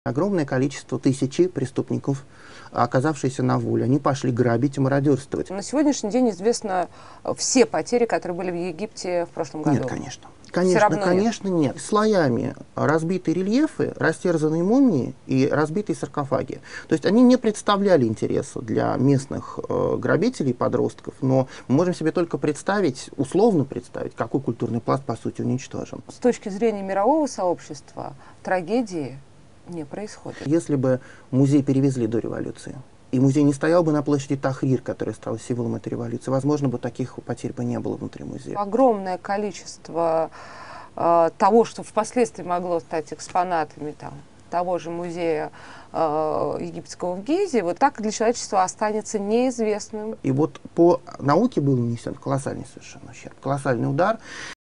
Огромное количество, тысячи преступников, оказавшиеся на воле, они пошли грабить и мародерствовать. На сегодняшний день известно все потери, которые были в Египте в прошлом году. Нет, конечно. Конечно, нет. Слоями разбитые рельефы, растерзанные мумии и разбитые саркофаги. То есть они не представляли интереса для местных грабителей, подростков, но мы можем себе только представить, условно представить, какой культурный пласт, по сути, уничтожен. С точки зрения мирового сообщества трагедии не происходит. Если бы музей перевезли до революции, и музей не стоял бы на площади Тахрир, который стал символом этой революции, возможно, бы таких потерь бы не было внутри музея. Огромное количество того, что впоследствии могло стать экспонатами того же музея египетского в Гизе, вот так для человечества останется неизвестным. И вот по науке был нанесен колоссальный совершенно ущерб, колоссальный удар.